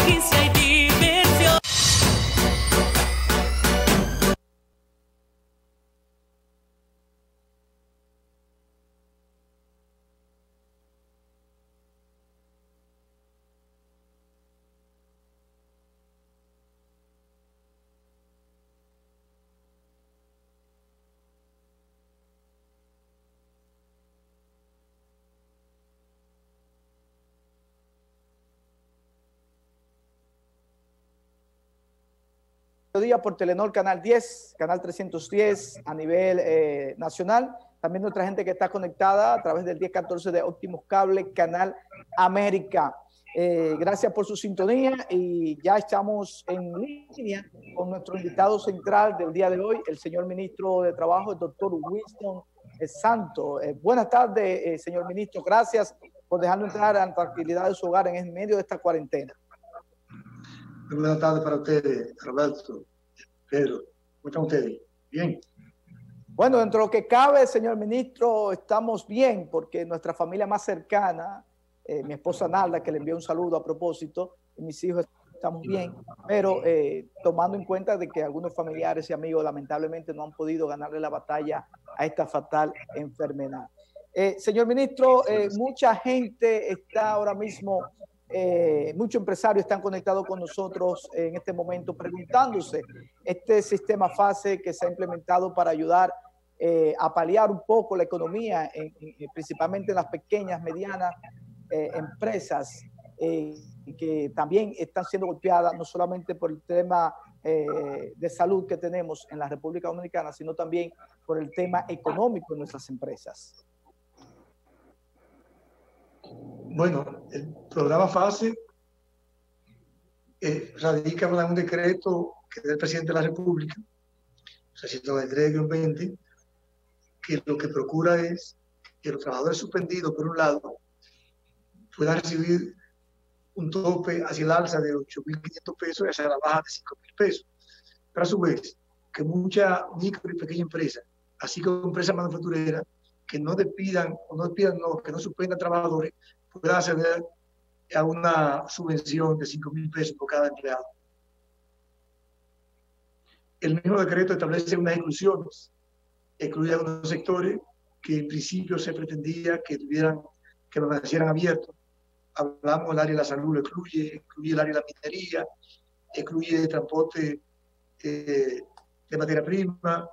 aquí sí hay diversión. Día por Telenor Canal 10, Canal 310 a nivel nacional. También nuestra gente que está conectada a través del 1014 de Optimus Cable, Canal América. Gracias por su sintonía y ya estamos en línea con nuestro invitado central del día de hoy, el señor ministro de Trabajo, el doctor Winston Santos. Buenas tardes, señor ministro. Gracias por dejarnos entrar a la tranquilidad de su hogar en medio de esta cuarentena. Buenas tardes para ustedes, Roberto, Pedro. ¿Cómo están ustedes? ¿Bien? Bueno, dentro de lo que cabe, señor ministro, estamos bien porque nuestra familia más cercana, mi esposa Nalda, que le envió un saludo a propósito, y mis hijos estamos bien, pero tomando en cuenta de que algunos familiares y amigos lamentablemente no han podido ganarle la batalla a esta fatal enfermedad. Señor ministro, mucha gente está ahora mismo... muchos empresarios están conectados con nosotros en este momento preguntándose este sistema FASE que se ha implementado para ayudar a paliar un poco la economía, principalmente en las pequeñas, medianas empresas que también están siendo golpeadas no solamente por el tema de salud que tenemos en la República Dominicana, sino también por el tema económico de nuestras empresas. Bueno, el programa FASE radica en un decreto que es del presidente de la República, 693-20, que lo que procura es que los trabajadores suspendidos, por un lado, puedan recibir un tope hacia el alza de 8.500 pesos y hacia la baja de 5.000 pesos. Pero a su vez, que muchas micro y pequeñas empresas, así como empresas manufactureras, que no despidan, que no suspendan trabajadores, pueda acceder a una subvención de 5.000 pesos por cada empleado. El mismo decreto establece unas exclusiones, excluye algunos sectores que en principio se pretendía que permanecieran abiertos. Hablamos del área de la salud, excluye el área de la minería, excluye el transporte de materia prima,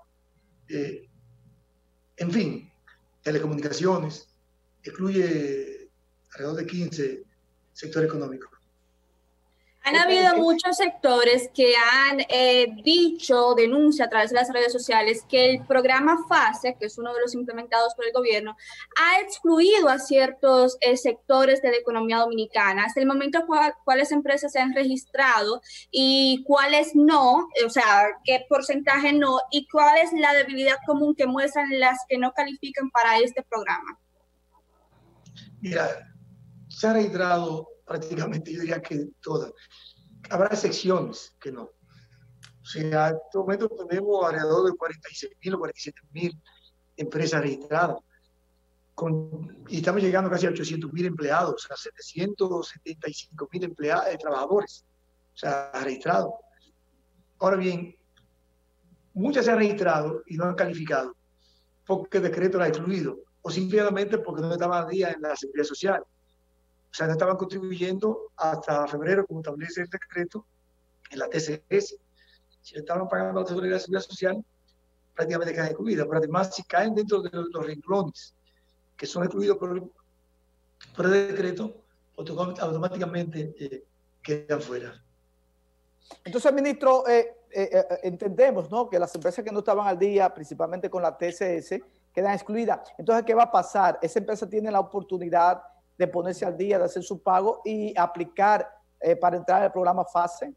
en fin, telecomunicaciones, excluye alrededor de 15 sectores económicos. Han habido muchos sectores que han denunciado a través de las redes sociales que el programa FASE, que es uno de los implementados por el gobierno, ha excluido a ciertos sectores de la economía dominicana. Hasta el momento, ¿cuáles empresas se han registrado y cuáles no? O sea, ¿qué porcentaje no? ¿Y cuál es la debilidad común que muestran las que no califican para este programa? Mira, se ha registrado prácticamente, yo diría que todas. Habrá excepciones que no. O sea, en este momento tenemos alrededor de 46.000 o 47.000 empresas registradas. Y estamos llegando casi a 800.000 empleados, a 775.000 trabajadores, o sea, registrados. Ahora bien, muchas se han registrado y no han calificado porque el decreto la ha excluido, o simplemente porque no estaban al día en la seguridad social. O sea, no estaban contribuyendo hasta febrero, como establece el decreto, en la TCS. Si le estaban pagando la seguridad social, prácticamente quedan excluidas. Pero además, si caen dentro de los renglones que son excluidos por el decreto, automáticamente quedan fuera. Entonces, ministro, entendemos, ¿no?, que las empresas que no estaban al día, principalmente con la TCS, quedan excluidas. Entonces, ¿qué va a pasar? Esa empresa tiene la oportunidad de ponerse al día, de hacer su pago y aplicar para entrar al programa FASE.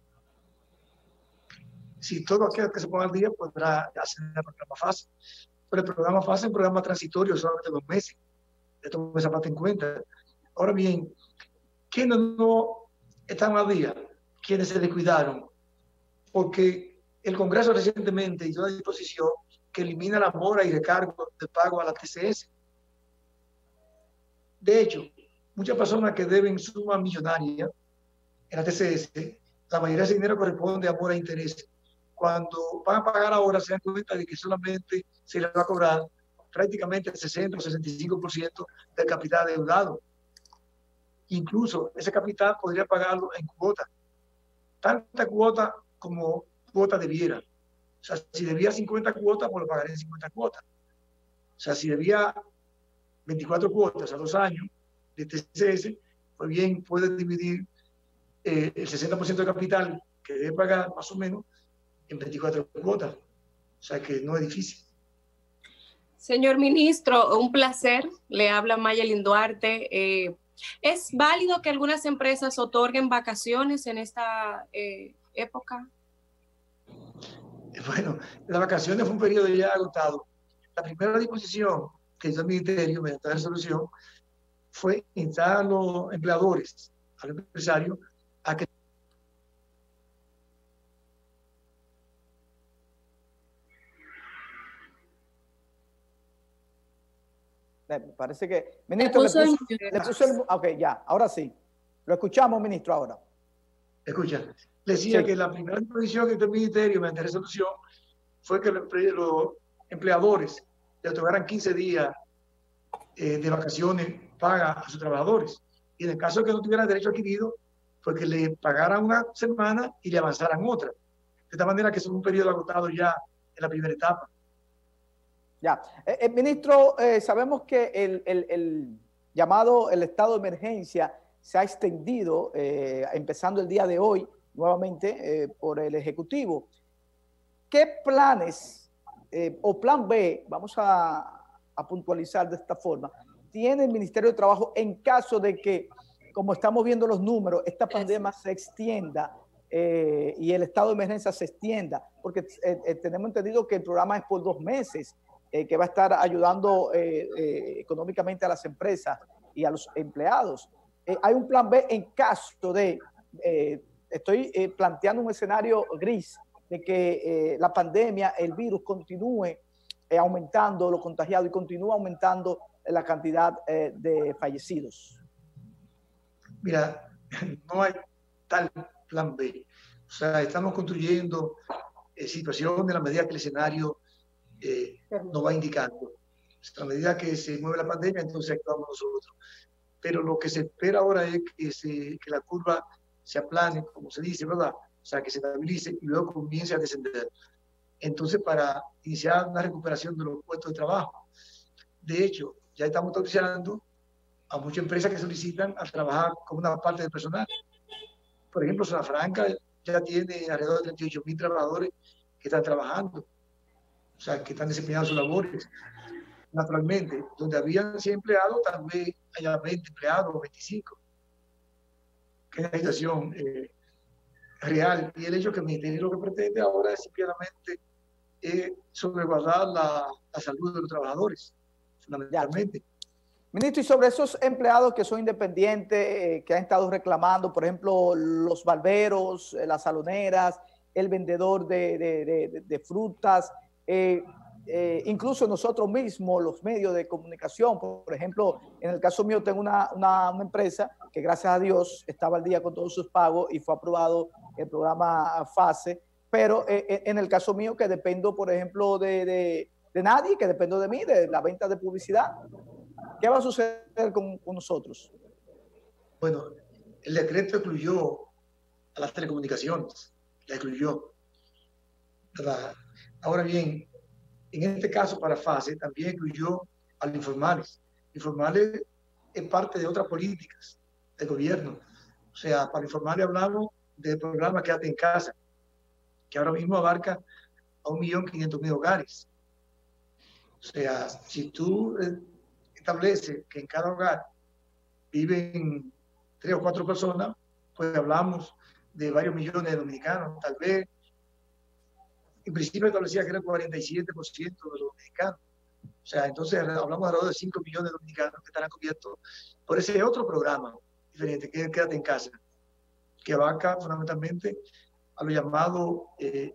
Si todo aquel que se ponga al día podrá hacer el programa FASE. Pero el programa FASE es un programa transitorio, solamente 2 meses. Esto esa parte en cuenta. Ahora bien, ¿quiénes no están al día? ¿Quiénes se descuidaron? Porque el Congreso recientemente hizo una disposición que elimina la mora y recargo de pago a la TCS. De hecho, muchas personas que deben suma millonaria en la TCS, la mayoría de ese dinero corresponde a mora e interés. Cuando van a pagar ahora, se dan cuenta de que solamente se les va a cobrar prácticamente el 60 o 65% del capital adeudado. Incluso ese capital podría pagarlo en cuotas, tanta cuota como cuota debiera. O sea, si debía 50 cuotas, pues lo pagaré en 50 cuotas. O sea, si debía 24 cuotas a 2 años de TCS, pues bien, puede dividir el 60% del capital que debe pagar, más o menos, en 24 cuotas. O sea, que no es difícil. Señor ministro, un placer. Le habla Mayelin Duarte. ¿Es válido que algunas empresas otorguen vacaciones en esta época? Bueno, las vacaciones fue un periodo ya agotado. La primera disposición que hizo el Ministerio mediante la resolución fue instar a los empleadores, a los empresarios, a que parece que... Ministro, le puso el... Ok, ya, ahora sí. Lo escuchamos, ministro, ahora. Escucha, decía Sí. que la primera disposición que hizo el Ministerio mediante la resolución fue que los empleadores le otorgaran 15 días de vacaciones pagas a sus trabajadores. Y en el caso de que no tuvieran derecho adquirido, pues que le pagaran una semana y le avanzaran otra. De esta manera que es un periodo agotado ya en la primera etapa. Ya. Ministro, sabemos que el llamado el estado de emergencia se ha extendido, empezando el día de hoy, nuevamente, por el Ejecutivo. ¿Qué planes o plan B, vamos a puntualizar de esta forma, tiene el Ministerio de Trabajo en caso de que, como estamos viendo los números, esta pandemia se extienda y el estado de emergencia se extienda? Porque tenemos entendido que el programa es por 2 meses, que va a estar ayudando económicamente a las empresas y a los empleados. Hay un plan B en caso de, estoy planteando un escenario gris, de que la pandemia, el virus continúe aumentando los contagiados y continúa aumentando la cantidad de fallecidos. Mira, no hay tal plan B. O sea, estamos construyendo situaciones a la medida que el escenario nos va indicando. A la medida que se mueve la pandemia, entonces actuamos nosotros. Pero lo que se espera ahora es que la curva se aplane, como se dice, ¿verdad? O sea, que se estabilice y luego comience a descender. Entonces, para iniciar una recuperación de los puestos de trabajo. De hecho, ya estamos autorizando a muchas empresas que solicitan a trabajar con una parte del personal. Por ejemplo, Zona Franca ya tiene alrededor de 38.000 trabajadores que están trabajando. O sea, que están desempeñando sus labores. Naturalmente, donde habían 100 empleados, tal vez haya 20 empleados o 25. Que es una situación real. Y el hecho que el Ministerio lo que pretende ahora es simplemente salvaguardar la salud de los trabajadores, fundamentalmente. Ya. Ministro, y sobre esos empleados que son independientes, que han estado reclamando, por ejemplo, los barberos, las saloneras, el vendedor de frutas, incluso nosotros mismos, los medios de comunicación. Por ejemplo, en el caso mío tengo una empresa que gracias a Dios estaba al día con todos sus pagos y fue aprobado el programa FASE, pero en el caso mío que dependo, por ejemplo, de nadie, que dependo de mí, de la venta de publicidad. ¿Qué va a suceder con nosotros? Bueno, el decreto excluyó a las telecomunicaciones, la excluyó, ¿verdad? Ahora bien, en este caso para FASE también incluyó a los informales. Informales es parte de otras políticas del gobierno. O sea, para informales hablamos del programa Quédate en Casa, que ahora mismo abarca a 1.500.000 hogares. O sea, si tú establece que en cada hogar viven 3 o 4 personas, pues hablamos de varios millones de dominicanos. Tal vez, en principio establecía que era el 47% de los dominicanos. O sea, entonces hablamos alrededor de 5 millones de dominicanos que estarán cubiertos por ese otro programa diferente, que es Quédate en Casa, que abarca fundamentalmente a lo llamado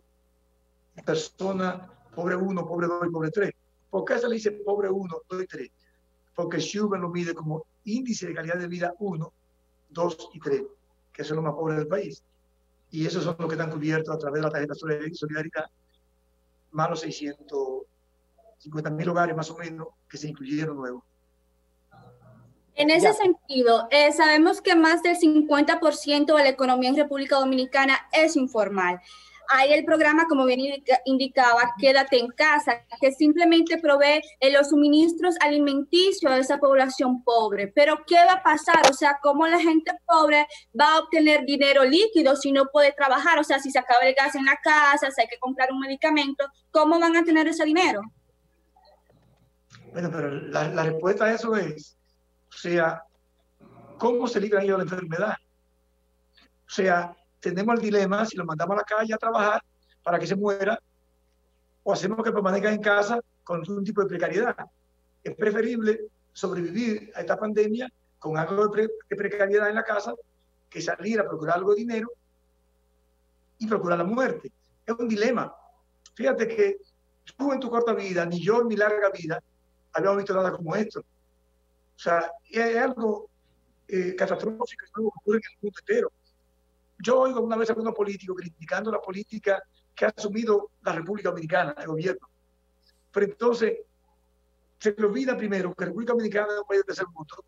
personas pobre 1, pobre 2 y pobre 3. ¿Por qué se le dice pobre 1, 2 y 3? Porque Schubert lo mide como índice de calidad de vida 1, 2 y 3, que que son los más pobres del país. Y esos son los que están cubiertos a través de la tarjeta Solidaridad, más los 650.000 hogares más o menos que se incluyeron nuevos. En ese sentido, sabemos que más del 50% de la economía en República Dominicana es informal. Hay el programa, como bien indicaba, Quédate en Casa, que simplemente provee los suministros alimenticios a esa población pobre. Pero, ¿qué va a pasar? O sea, ¿cómo la gente pobre va a obtener dinero líquido si no puede trabajar? O sea, si se acaba el gas en la casa, si hay que comprar un medicamento, ¿cómo van a tener ese dinero? Bueno, pero la respuesta a eso es, o sea, ¿cómo se libran ellos de la enfermedad? O sea, tenemos el dilema si lo mandamos a la calle a trabajar para que se muera o hacemos que permanezca en casa con un tipo de precariedad. Es preferible sobrevivir a esta pandemia con algo de precariedad en la casa que salir a procurar algo de dinero y procurar la muerte. Es un dilema. Fíjate que tú en tu corta vida, ni yo en mi larga vida, habíamos visto nada como esto. O sea, es algo catastrófico que ocurre en el mundo entero. Yo oigo una vez a algunos políticos criticando la política que ha asumido la República Dominicana, el gobierno. Pero entonces, se le olvida primero que la República Dominicana es un país de tercer mundo.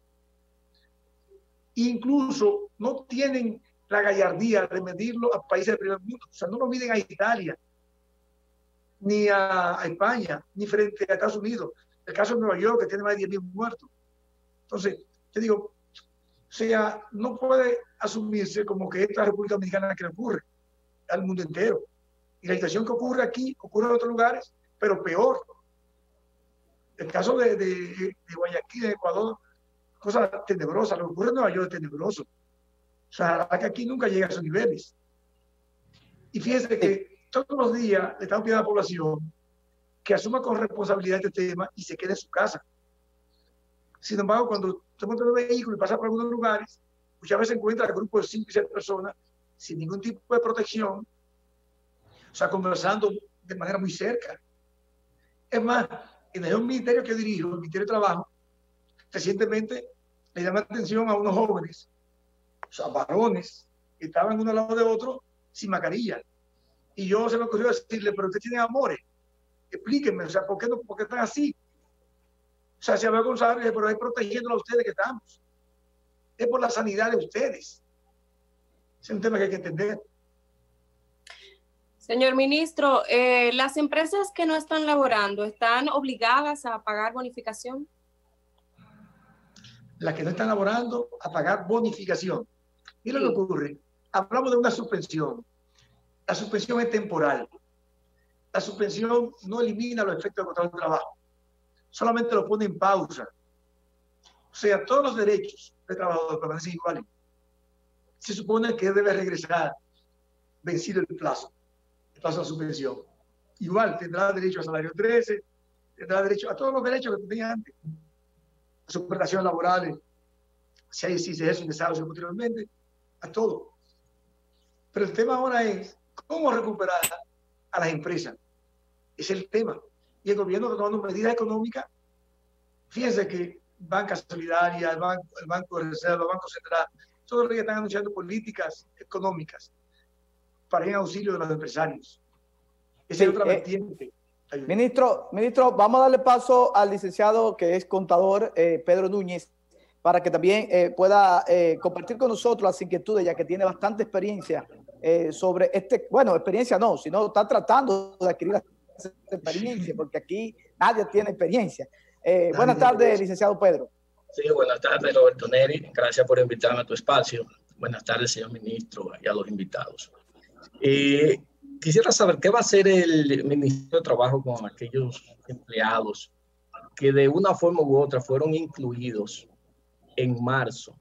Incluso no tienen la gallardía de medirlo a países del primer mundo. O sea, no lo miden a Italia, ni a España, ni frente a Estados Unidos. El caso de Nueva York, que tiene más de 10.000 muertos. Entonces, yo digo, o sea, no puede asumirse como que esta República Dominicana que le ocurre al mundo entero. Y la situación que ocurre aquí, ocurre en otros lugares, pero peor. El caso de Guayaquil, de Ecuador, cosa tenebrosa. Lo que ocurre en Nueva York es tenebroso. O sea, que aquí nunca llega a esos niveles. Y fíjense que todos los días le estamos pidiendo a la población que asuma con responsabilidad este tema y se quede en su casa. Sin embargo, cuando se monta en un vehículo y pasa por algunos lugares, muchas veces encuentra a grupos de 5 y 6 personas sin ningún tipo de protección, o sea, conversando de manera muy cerca. Es más, en el ministerio que dirijo, el Ministerio de Trabajo, recientemente le llamé la atención a unos jóvenes, o sea, varones, que estaban uno al lado de otro sin mascarilla. Y yo se me ocurrió decirle, pero ustedes tienen amores, explíquenme, o sea, ¿por qué están así? O sea, se avergonzaron y dije, pero es protegiéndolo a ustedes que estamos. Es por la sanidad de ustedes. Es un tema que hay que entender. Señor ministro, ¿las empresas que no están laborando están obligadas a pagar bonificación? Las que no están laborando, a pagar bonificación. Mira lo que ocurre. Hablamos de una suspensión. La suspensión es temporal. La suspensión no elimina los efectos del contrato de trabajo. Solamente lo pone en pausa. O sea, todos los derechos del trabajador permanecen iguales. Se supone que debe regresar vencido el plazo de la suspensión. Igual tendrá derecho a salario 13, tendrá derecho a todos los derechos que tenía antes. A sus prestaciones laborales, si se ejerce un desahucio posteriormente, a todo. Pero el tema ahora es cómo recuperar a las empresas. Ese es el tema. Y el gobierno está tomando medidas económicas. Fíjense que Banca Solidaria, el Banco de Reserva, el Banco Central, todos los días están anunciando políticas económicas para ir en auxilio de los empresarios. Esa es otra vertiente. Ministro, vamos a darle paso al licenciado que es contador, Pedro Núñez, para que también pueda compartir con nosotros las inquietudes, ya que tiene bastante experiencia sobre experiencia no, sino está tratando de adquirir experiencia, porque aquí nadie tiene experiencia. Buenas tardes, licenciado Pedro. Sí, buenas tardes, Roberto Neri. Gracias por invitarme a tu espacio. Buenas tardes, señor ministro, y a los invitados. Quisiera saber qué va a hacer el Ministerio de Trabajo con aquellos empleados que de una forma u otra fueron incluidos en marzo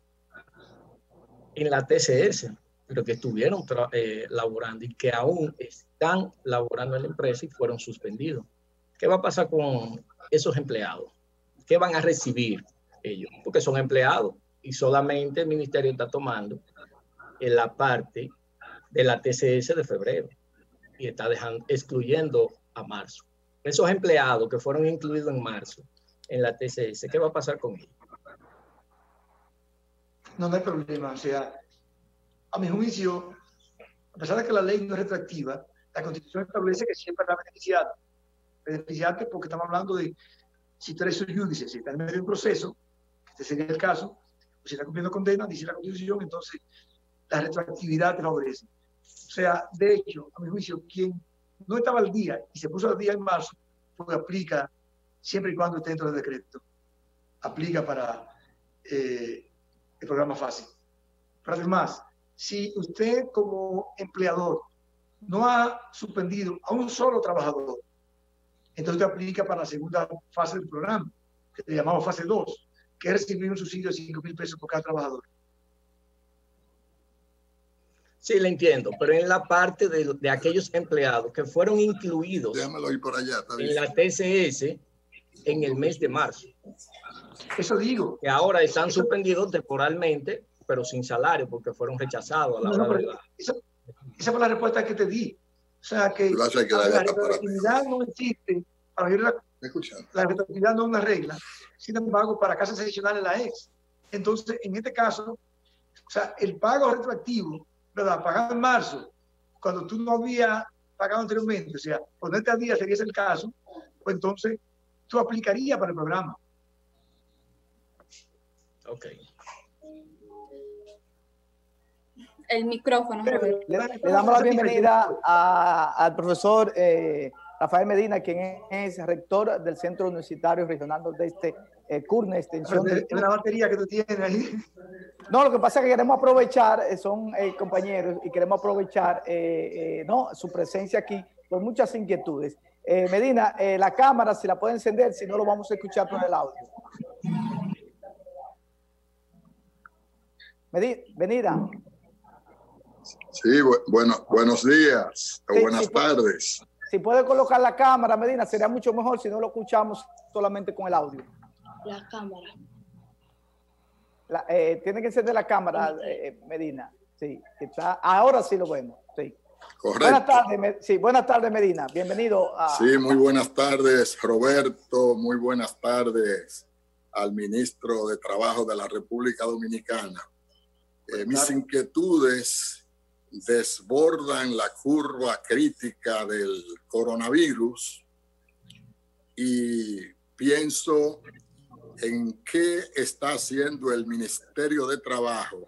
en la TCS, pero que estuvieron laborando y que aún están laborando en la empresa y fueron suspendidos. ¿Qué va a pasar con esos empleados? ¿Qué van a recibir ellos? Porque son empleados y solamente el ministerio está tomando en la parte de la TCS de febrero y está excluyendo a marzo. Esos empleados que fueron incluidos en marzo en la TCS, ¿qué va a pasar con ellos? No hay problema. O sea, a mi juicio, a pesar de que la ley no es retroactiva, la Constitución establece que siempre está beneficiado. Beneficiarte porque estamos hablando de si tú eres sui judice, si estás en medio de un proceso, que este sería el caso, o si está cumpliendo condena, dice la Constitución, entonces la retroactividad te favorece. O sea, de hecho, a mi juicio, quien no estaba al día y se puso al día en marzo, pues aplica siempre y cuando esté dentro del decreto. Aplica para el programa fácil. Pero además, si usted como empleador no ha suspendido a un solo trabajador, entonces usted aplica para la segunda fase del programa, que le llamamos fase 2, que es recibir un subsidio de 5,000 pesos por cada trabajador. Sí, le entiendo, pero en la parte de aquellos empleados que fueron incluidos Déjamelo ir por allá, en la TCS en el mes de marzo. Eso digo. Que ahora están suspendidos temporalmente, pero sin salario, porque fueron rechazados a la hora de la... Esa fue la respuesta que te di. O sea, que la retroactividad no existe. Para la retroactividad no es una regla. Sin embargo, para casos excepcionales la es. Entonces, en este caso, o sea, el pago retroactivo, ¿verdad? Pagado en marzo, cuando tú no habías pagado anteriormente, o sea, ponerte al día sería ese el caso, pues entonces tú aplicarías para el programa. Ok. El micrófono. Le damos la bienvenida al profesor Rafael Medina, quien es rector del Centro Universitario Regional Nordeste, CURNE, extensión. La batería que tú tienes ahí. No, lo que pasa es que queremos aprovechar, son compañeros, y queremos aprovechar no, su presencia aquí por muchas inquietudes. Medina, la cámara, si la puede encender, si no lo vamos a escuchar por el audio. Medina. Sí, buenos días, o buenas tardes. Si puede colocar la cámara, Medina, sería mucho mejor si no lo escuchamos solamente con el audio. La cámara. Tiene que encender la cámara, Medina. Sí, ahora sí lo vemos. Sí. Correcto. Buenas tardes, Medina. Bienvenido a... Sí, muy buenas tardes, Roberto. Muy buenas tardes al ministro de Trabajo de la República Dominicana. Mis inquietudes desbordan la curva crítica del coronavirus y pienso en qué está haciendo el Ministerio de Trabajo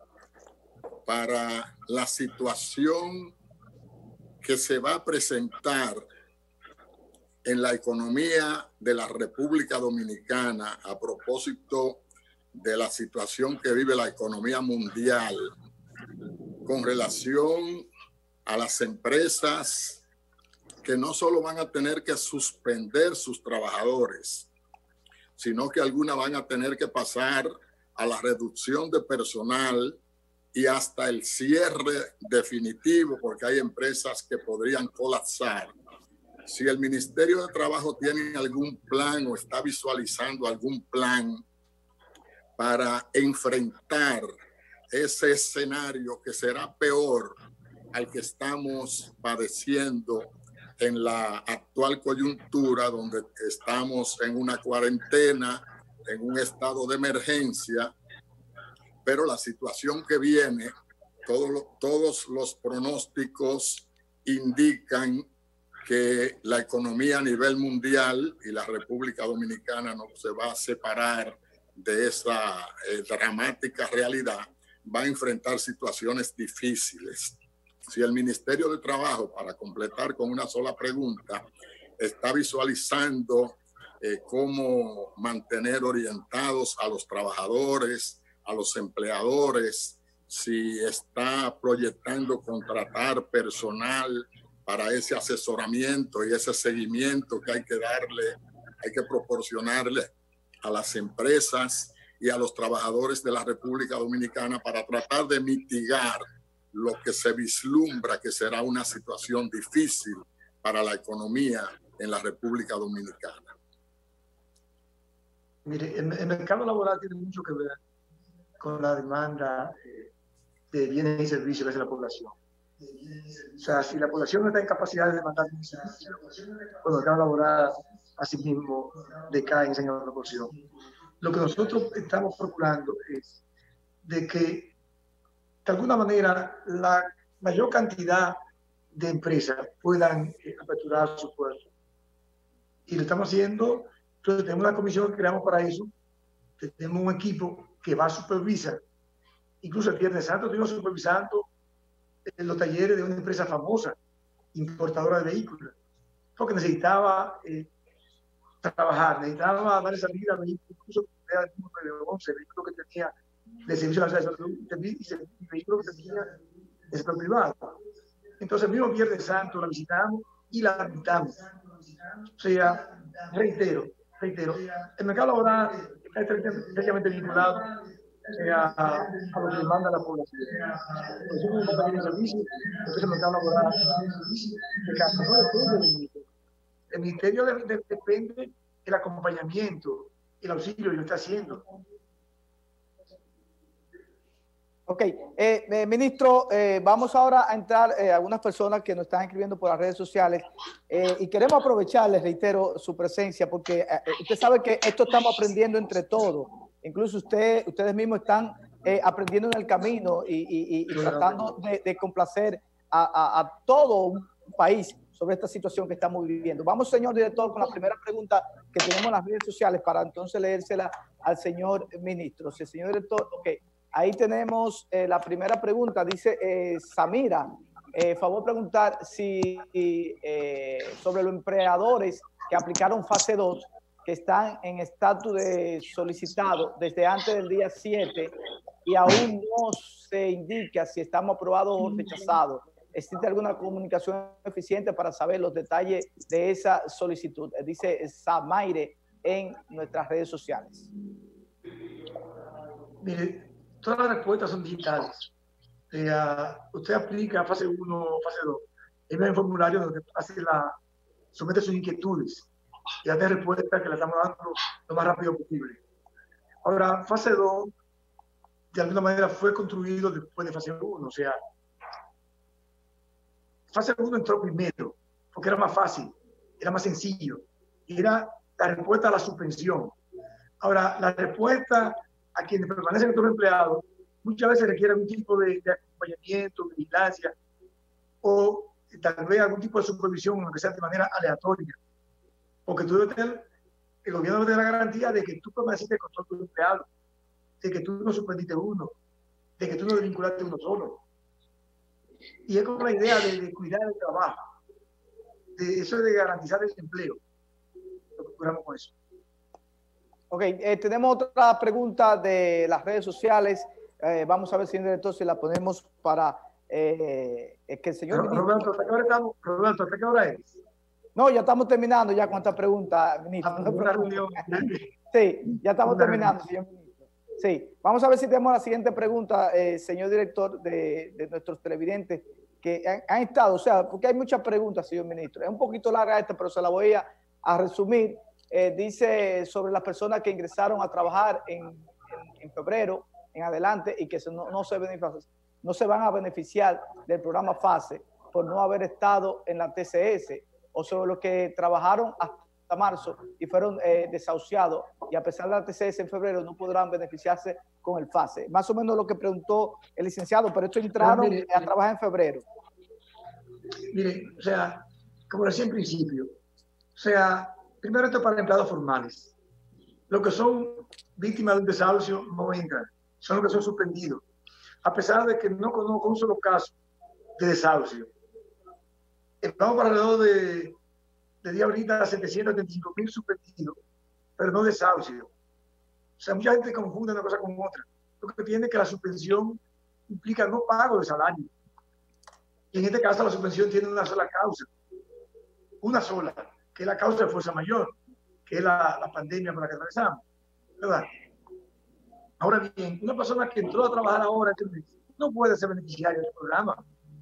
para la situación que se va a presentar en la economía de la República Dominicana a propósito de la situación que vive la economía mundial con relación a las empresas que no solo van a tener que suspender sus trabajadores, sino que algunas van a tener que pasar a la reducción de personal y hasta el cierre definitivo, porque hay empresas que podrían colapsar. Si el Ministerio de Trabajo tiene algún plan o está visualizando algún plan para enfrentar ese escenario que será peor al que estamos padeciendo en la actual coyuntura, donde estamos en una cuarentena, en un estado de emergencia, pero la situación que viene, todos los pronósticos indican que la economía a nivel mundial y la República Dominicana no se va a separar de esa dramática realidad, va a enfrentar situaciones difíciles. Si el Ministerio de Trabajo, para completar con una sola pregunta, está visualizando cómo mantener orientados a los trabajadores, a los empleadores, si está proyectando contratar personal para ese asesoramiento y ese seguimiento que hay que darle, hay que proporcionarle a las empresas y a los trabajadores de la República Dominicana para tratar de mitigar lo que se vislumbra que será una situación difícil para la economía en la República Dominicana. Mire, el mercado laboral tiene mucho que ver con la demanda de bienes y servicios que hace la población. O sea, si la población no está en capacidad de demandar bienes y servicios, pues el mercado laboral asimismo decae en esa proporción. Lo que nosotros estamos procurando es de que de alguna manera la mayor cantidad de empresas puedan aperturar sus puertos. Y lo estamos haciendo. Entonces tenemos una comisión que creamos para eso, tenemos un equipo que va a supervisar. Incluso el Viernes Santo estuvimos supervisando en los talleres de una empresa famosa, importadora de vehículos, porque necesitaba trabajar, necesitaba darle salida a vehículos, incluso era el mismo 911, vehículo que tenía de servicio a la salud y vehículo que tenía de sector privado. Entonces el mismo Viernes Santo la visitamos y la habitamos. O sea, reitero, el mercado laboral está estrechamente vinculado a lo que demanda la población. Es una compañía de servicios, entonces el mercado laboral de casa no depende del ministerio. El ministerio depende del acompañamiento, el auxilio que lo está haciendo. Ok, ministro, vamos ahora a entrar algunas personas que nos están escribiendo por las redes sociales y queremos aprovecharles, reitero, su presencia porque usted sabe que esto estamos aprendiendo entre todos. Incluso ustedes mismos están aprendiendo en el camino y tratando de complacer a todo un país sobre esta situación que estamos viviendo. Vamos, señor director, con la primera pregunta que tenemos en las redes sociales para entonces leérsela al señor ministro. Si el señor director, ok. Ahí tenemos la primera pregunta, dice Samira, favor preguntar si sobre los empleadores que aplicaron fase 2, que están en estatus de solicitado desde antes del día 7 y aún no se indica si estamos aprobados o rechazados. ¿Existe alguna comunicación eficiente para saber los detalles de esa solicitud? Dice Samaire en nuestras redes sociales. Mire, todas las respuestas son digitales. Usted aplica fase 1, fase 2. Es un formulario donde somete sus inquietudes y hace respuesta que la estamos dando lo más rápido posible. Ahora, fase 2, de alguna manera, fue construido después de fase 1. O sea, fase 1 entró primero porque era más fácil, era más sencillo. Era la respuesta a la suspensión. Ahora, la respuesta a quienes permanecen en todo empleado muchas veces requiere algún tipo de acompañamiento, de vigilancia o tal vez algún tipo de supervisión, aunque sea de manera aleatoria. Porque el gobierno debe tener la garantía de que tú permaneciste con todo tu empleado, de que tú no suspendiste uno, de que tú no desvinculaste uno solo. Y es como la idea de cuidar el trabajo, de eso de garantizar el empleo. Lo procuramos con eso. Ok, tenemos otra pregunta de las redes sociales. Vamos a ver, señor director, si la ponemos para que el señor ministro... Roberto, ¿hasta qué hora estamos? Roberto, ¿hasta qué hora es? No, ya estamos terminando ya con esta pregunta, ministro. Sí, ya estamos terminando, señor ministro. Sí, vamos a ver si tenemos la siguiente pregunta, señor director, de nuestros televidentes que han estado, o sea, porque hay muchas preguntas, señor ministro. Es un poquito larga esta, pero se la voy a resumir. Dice sobre las personas que ingresaron a trabajar en febrero en adelante y que no se van a beneficiar del programa FASE por no haber estado en la TCS, o sobre los que trabajaron hasta marzo y fueron desahuciados y a pesar de la TCS en febrero no podrán beneficiarse con el FASE. Más o menos lo que preguntó el licenciado, pero estos entraron a trabajar en febrero. Mire, o sea, como decía en principio, o sea, primero esto es para empleados formales. Los que son víctimas de un desahucio no entran, son los que son suspendidos. A pesar de que no conozco un solo caso de desahucio. Estamos para alrededor de día ahorita 775.000 suspendidos, pero no desahucio. O sea, mucha gente confunde una cosa con otra. Lo que tiene que la suspensión implica no pago de salario. Y en este caso la suspensión tiene una sola causa. Una sola, que es la causa de fuerza mayor, que es la pandemia por la que atravesamos, ¿verdad? Ahora bien, una persona que entró a trabajar ahora no puede ser beneficiaria del programa.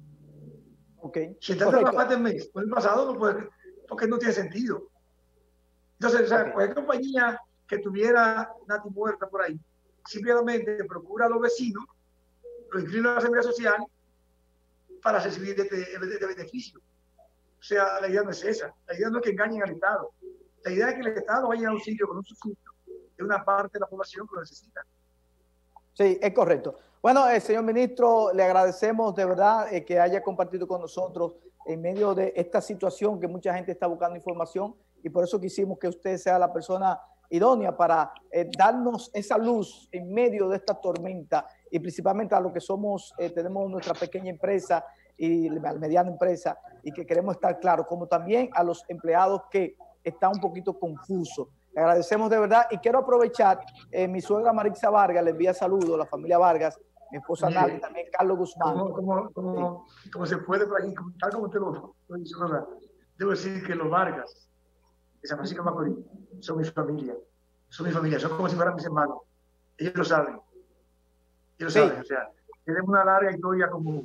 Okay. Si entra a trabajar del mes, pues el pasado no puede, porque no tiene sentido. Entonces, o sea, cualquier compañía que tuviera Nati muerta por ahí, simplemente procura a los vecinos, lo inscribe a la Seguridad Social para recibir este beneficio. O sea, la idea no es esa. La idea no es que engañen al Estado. La idea es que el Estado vaya a un sitio con un subsidio de una parte de la población que lo necesita. Sí, es correcto. Bueno, señor ministro, le agradecemos de verdad que haya compartido con nosotros en medio de esta situación que mucha gente está buscando información, y por eso quisimos que usted sea la persona idónea para darnos esa luz en medio de esta tormenta, y principalmente a los que somos, tenemos nuestra pequeña empresa y la mediana empresa, y que queremos estar claros, como también a los empleados que están un poquito confusos. Le agradecemos de verdad, y quiero aprovechar, mi suegra Marixa Vargas le envía saludos, la familia Vargas, mi esposa Nali, también Carlos Guzmán. Como se puede por aquí, tal como usted lo dice, ¿verdad? Debo decir que los Vargas de San Francisco de Macorís son mi familia, son como si fueran mis hermanos. Ellos lo saben, o sea, tenemos una larga historia común.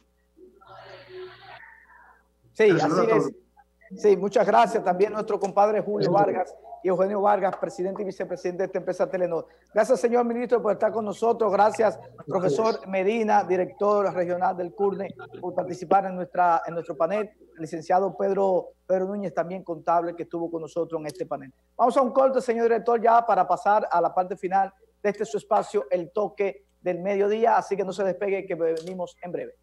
Sí, así es. Sí, muchas gracias. También nuestro compadre Julio Vargas y Eugenio Vargas, presidente y vicepresidente de esta empresa Telenor. Gracias, señor ministro, por estar con nosotros. Gracias, profesor Medina, director regional del CURNE, por participar en nuestro panel. El licenciado Pedro Núñez, también contable, que estuvo con nosotros en este panel. Vamos a un corte, señor director, ya para pasar a la parte final de este su espacio, El Toque del Mediodía. Así que no se despegue, que venimos en breve.